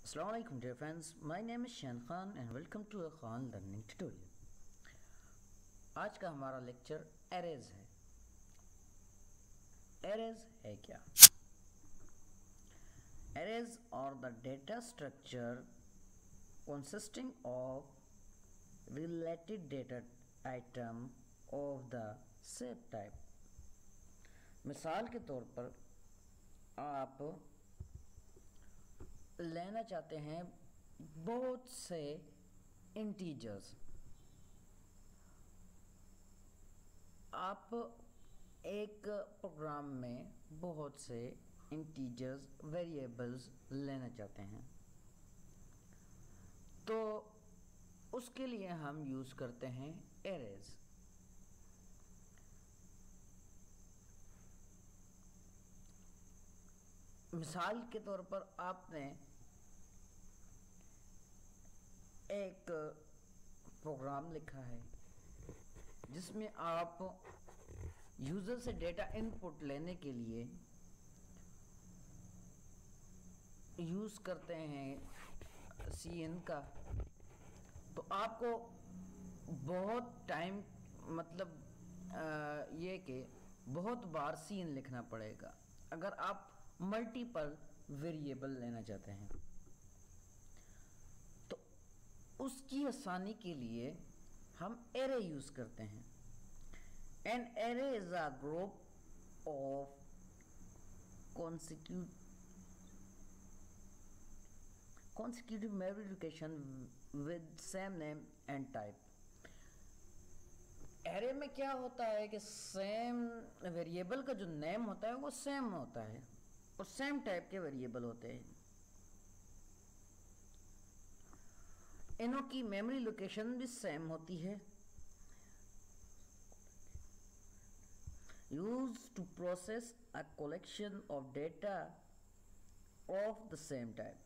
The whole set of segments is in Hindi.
Assalamu alaikum dear friends, my name is Shan Khan and welcome to a Khan Learning Tutorial। आज का हमारा लेक्चर एरेज है। एरेज है क्या? एरेज और the data structure consisting of related data item of the same type। मिसाल के तौर पर आप लेना चाहते हैं बहुत से इंटीजर्स। आप एक प्रोग्राम में बहुत से इंटीजर्स वेरिएबल्स लेना चाहते हैं, तो उसके लिए हम यूज़ करते हैं एरेज। मिसाल के तौर पर आपने एक प्रोग्राम लिखा है जिसमें आप यूज़र से डेटा इनपुट लेने के लिए यूज़ करते हैं CN का। तो आपको बहुत टाइम ये कि बहुत बार CN लिखना पड़ेगा अगर आप मल्टीपल वेरिएबल लेना चाहते हैं। तो उसकी आसानी के लिए हम एरे यूज़ करते हैं। An array is a group of consecutive memory location with same name and type। Array में क्या होता है कि सेम वेरिएबल का जो नेम होता है वो सेम होता है और सेम टाइप के वेरिएबल होते हैं। इनों की मेमोरी लोकेशन भी सेम होती है। Used to process a collection of data of the same type।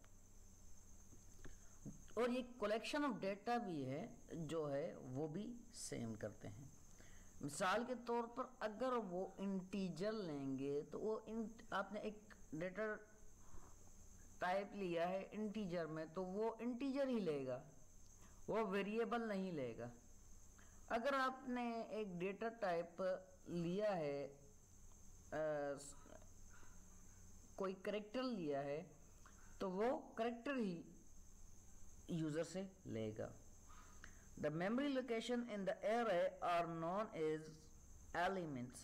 और ये कलेक्शन ऑफ डेटा भी है जो है वो भी सेम करते हैं। मिसाल के तौर पर अगर वो इंटीजर लेंगे तो वो आपने एक डेटा टाइप लिया है इंटीजर में, तो वो इंटीजर ही लेगा, वो वेरिएबल नहीं लेगा। अगर आपने एक डेटा टाइप लिया है कोई करेक्टर लिया है तो वो करेक्टर ही यूजर से लेगा। The memory location in the array are known as elements।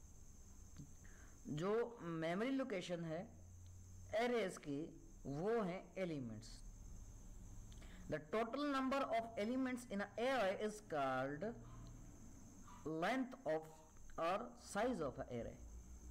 जो मेमोरी लोकेशन है एरेज की वो हैं elements. The total number of elements in an array is called length of or size of an array।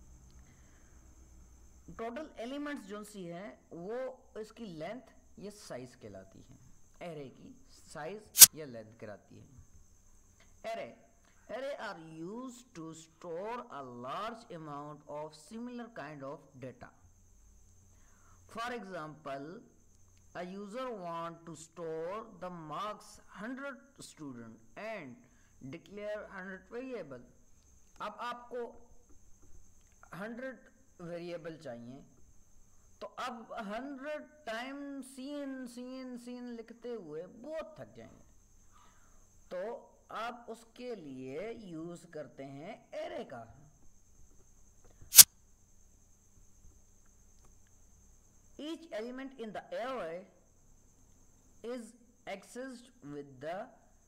Total elements जो सी है वो इसकी लेंथ या साइज कहलाती है। एरे की साइज या लेंथ कहलाती है। Array are used to store a large amount of similar kind of data. For example, a user want to store the marks 100 student and declare 100 variable। अब आपको 100 वेरिएबल चाहिए, तो अब 100 टाइम सीन लिखते हुए बहुत थक जाएंगे, तो आप उसके लिए यूज करते हैं एरे का। Each element in the array is accessed with the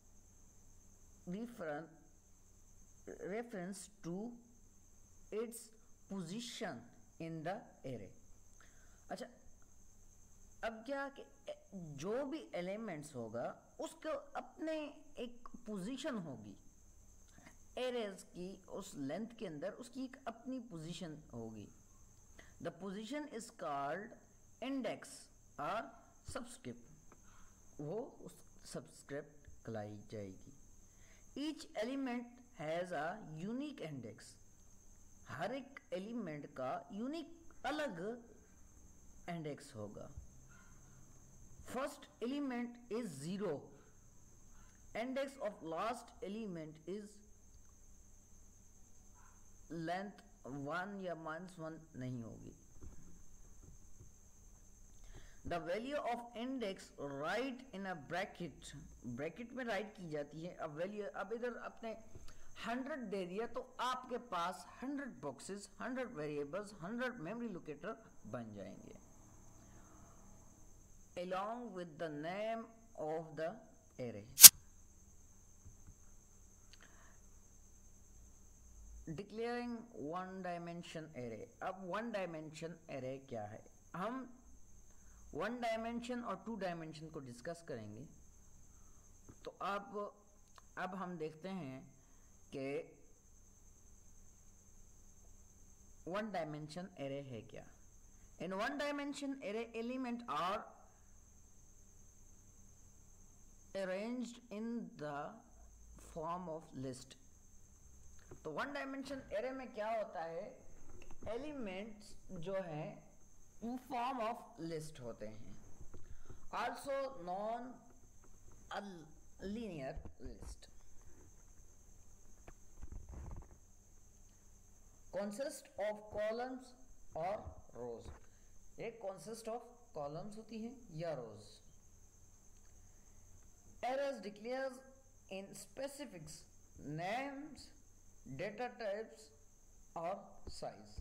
reference to its position in the array। अच्छा, अब क्या कि जो भी एलिमेंट्स होगा उसको अपने एक पोजीशन होगी। एरेज की उस लेंथ के अंदर उसकी एक अपनी पोजीशन होगी। The position is called index और सबस्क्रिप्ट। वो उस सबस्क्रिप्ट कहलाई जाएगी। Each element has a unique index. हर एक एलिमेंट का यूनिक अलग इंडेक्स होगा। First element is 0। Index of last element is length 1 या -1 नहीं होगी। The value of index write in a bracket, bracket में राइट की जाती है अब वैल्यू। अब इधर अपने 100 दे दिया तो आपके पास 100 बॉक्सेस, 100 वेरिएबल्स, 100 मेमोरी लोकेटर बन जाएंगे along with the name of the array. Declaring one dimension array. अब वन डायमेंशन array क्या है? हम वन डायमेंशन और टू डायमेंशन को डिस्कस करेंगे। तो अब हम देखते हैं कि वन डायमेंशन array है क्या। In one dimension array, element are arranged in the form of list. तो वन डायमेंशन एरे में क्या होता है, एलिमेंट्स जो हैं वो फॉर्म ऑफ लिस्ट होते हैं, also known a linear list. Consist of columns और रोज, ये कंसिस्ट ऑफ कॉलम्स होती हैं या rows. Arrays declares in specifics names, data types और size।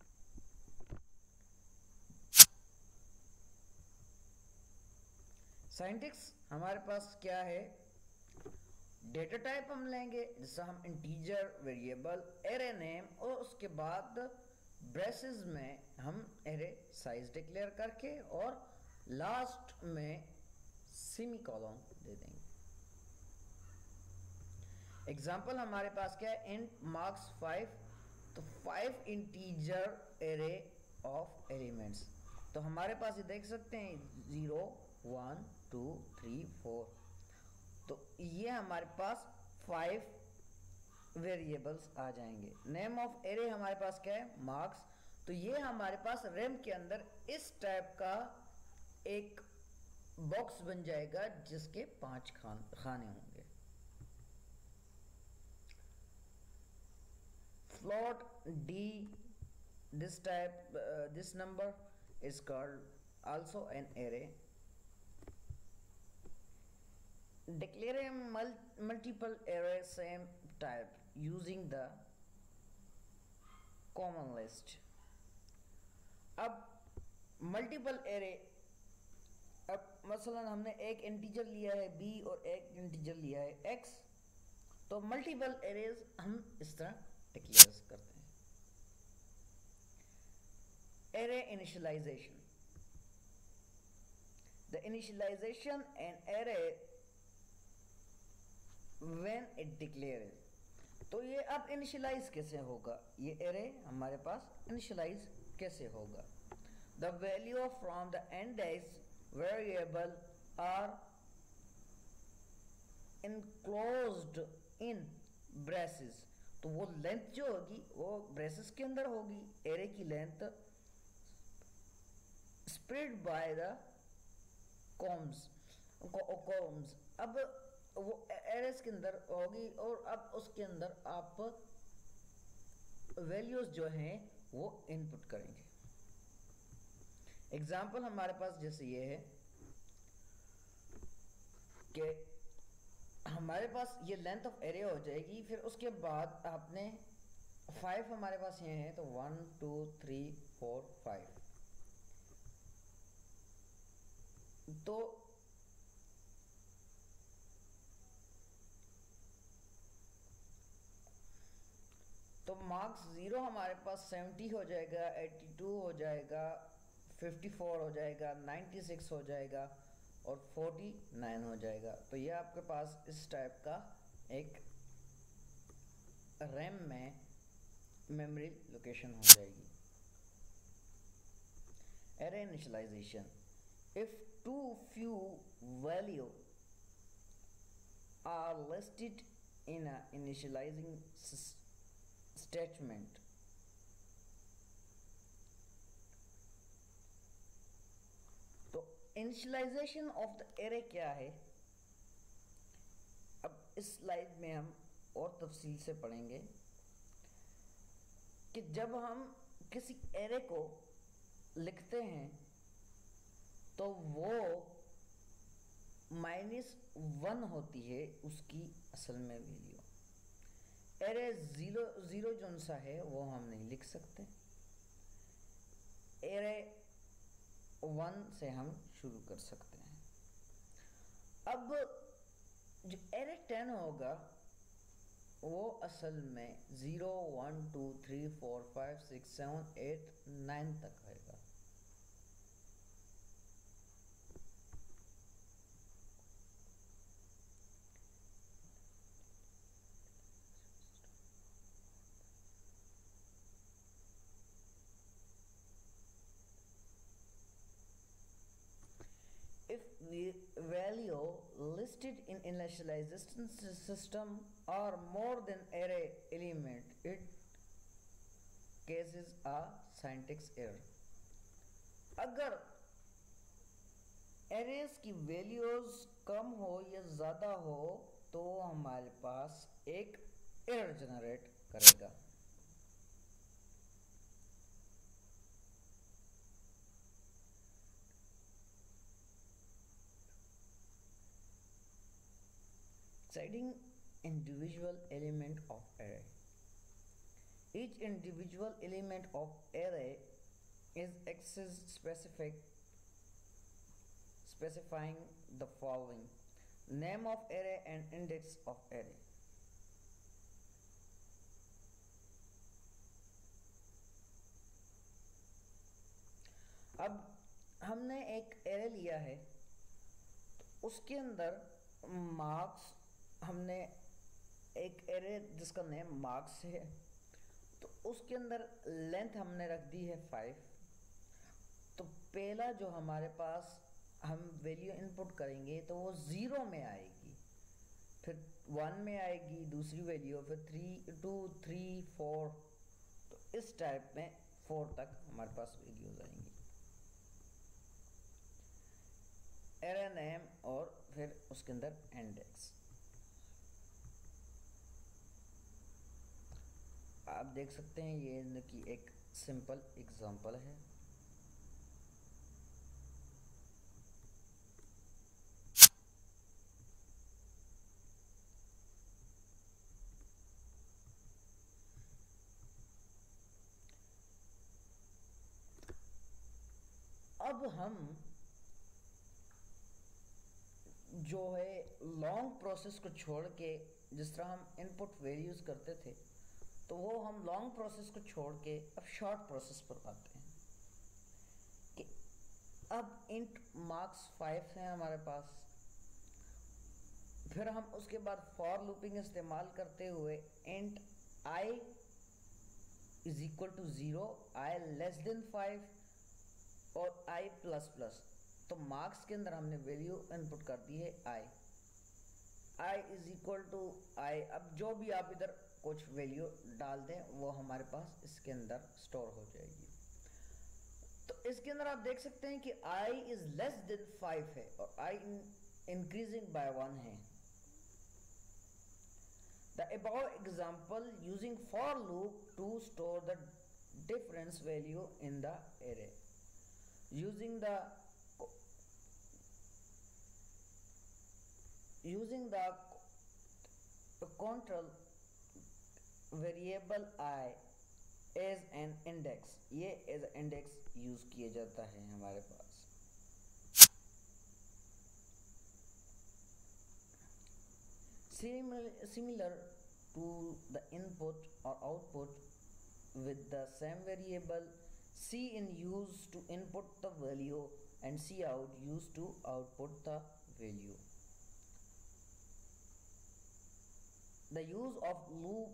सिंटैक्स हमारे पास क्या है, डेटा टाइप हम लेंगे जिससे हम इंटीजर, वेरिएबल, एरे नेम और उसके बाद ब्रेसेस में हम एरे साइज डिक्लेयर करके और लास्ट में सेमीकोलन दे देंगे। एग्जाम्पल हमारे पास क्या है, इंट मार्क्स 5, तो 5 इंटीजर एरे ऑफ एलिमेंट्स। तो हमारे पास ये देख सकते हैं 0 1 2 3 4, तो ये हमारे पास 5 वेरिएबल्स आ जाएंगे। नेम ऑफ एरे हमारे पास क्या है, मार्क्स, तो ये हमारे पास रैम के अंदर इस टाइप का एक बॉक्स बन जाएगा जिसके 5 खाने होंगे। Float d, this number is called also an array. Declare a multiple array same type using the common list. अब मल्टीपल एरे, अब मसलन हमने एक इंटीजर लिया है b और एक इंटीजर लिया है x, तो मल्टीपल एरेज हम इस तरह डिक्लेयर करते हैं। Array initialization, the initialization an array when it declares, तो ये अब इनिशियलाइज कैसे होगा, ये एरे हमारे पास इनिशियलाइज कैसे होगा। The value from the index variable are enclosed in braces, तो वो लेंथ जो होगी वो ब्रेसेस के अंदर होगी। एरे की length spread by the columns, अब वो एरेस के अंदर होगी और अब उसके अंदर आप वैल्यूज जो हैं वो इनपुट करेंगे। एग्जाम्पल हमारे पास जैसे ये है कि हमारे पास ये लेंथ ऑफ एरे हो जाएगी, फिर उसके बाद आपने 5 हमारे पास ये है, तो 1 2 3 4 5, तो मार्क्स 0 हमारे पास 70 हो जाएगा, 82 हो जाएगा, 54 हो जाएगा, 96 हो जाएगा और 49 हो जाएगा। तो ये आपके पास इस टाइप का एक रैम में मेमोरी लोकेशन हो जाएगी। Array initialization, if too few value are listed in a initializing statement, तो इनिशियलाइजेशन ऑफ द एरे क्या है, अब इस स्लाइड में हम और तफसील से पढ़ेंगे कि जब हम किसी एरे को लिखते हैं तो वो -1 होती है उसकी असल में वैल्यू। एरे जीरो जीरो जोन सा है वो हम नहीं लिख सकते, एरे 1 से हम शुरू कर सकते हैं। अब जो एरे 10 होगा वो असल में 0 1 2 3 4 5 6 7 8 9 तक होगा। If the value listed in initialization system are more than array element, it causes a syntax error. अगर एरेज की वैल्यूज कम हो या ज़्यादा हो तो हमारे पास एक एरर जनरेट करेगा। Citing individual element of array. Each individual element of array is access specifying the following: name of array and index of array. अब हमने एक एरे लिया है तो उसके अंदर मार्क्स, हमने एक एरे जिसका नेम मार्क्स है तो उसके अंदर लेंथ हमने रख दी है 5। तो पहला जो हमारे पास हम वैल्यू इनपुट करेंगे तो वो 0 में आएगी, फिर 1 में आएगी दूसरी वैल्यू, फिर 3 2 3 4, तो इस टाइप में 4 तक हमारे पास वैल्यूज आएंगी। एरे नेम और फिर उसके अंदर इंडेक्स। आप देख सकते हैं ये इनकी एक सिंपल एग्जांपल है। अब हम जो है लॉन्ग प्रोसेस को छोड़ के, जिस तरह हम इनपुट वैल्यूज करते थे तो वो हम लॉन्ग प्रोसेस को छोड़ के अब शॉर्ट प्रोसेस पर आते हैं कि अब इंट मार्क्स 5 है हमारे पास, फिर हम उसके बाद फॉर लूपिंग इस्तेमाल करते हुए int i is equal to 0, i less than 5 और i प्लस प्लस। तो मार्क्स के अंदर हमने वैल्यू इनपुट कर दी है i is equal to i। अब जो भी आप इधर कुछ वैल्यू डाल दें वो हमारे पास इसके अंदर स्टोर हो जाएगी। तो इसके अंदर आप देख सकते हैं कि i इज लेस देन 5 है और i इंक्रीजिंग बाय 1 है। The above example using for loop to store the difference value in the array. Using the control variable I as an index, ये as an index यूज किया जाता है हमारे पास। Similar to the input or output with the same variable, cin used to input the value and cout used to output the value. The use of loop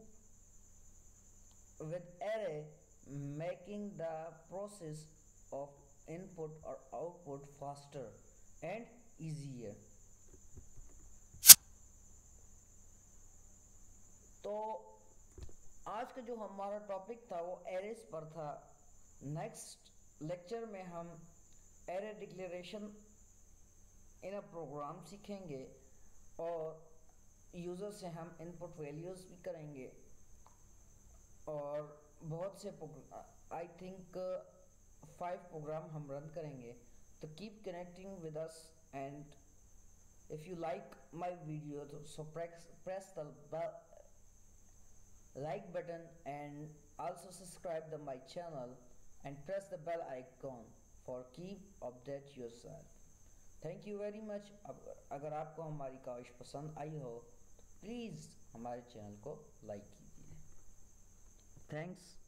with array making the process of input or output faster and easier. तो आज का जो हमारा टॉपिक था वो एरेस पर था। नेक्स्ट लेक्चर में हम array declaration in a program सीखेंगे और यूज़र से हम इनपुट वैल्यूज़ भी करेंगे और बहुत से आई थिंक 5 प्रोग्राम हम रन करेंगे। तो keep connecting with us, and if you like my video, so press the like button and also subscribe to my channel and press the bell icon for keep update yourself. Thank you very much. अगर आपको हमारी काविश पसंद आई हो तो प्लीज़ हमारे चैनल को लाइक कीजिए। थैंक्स।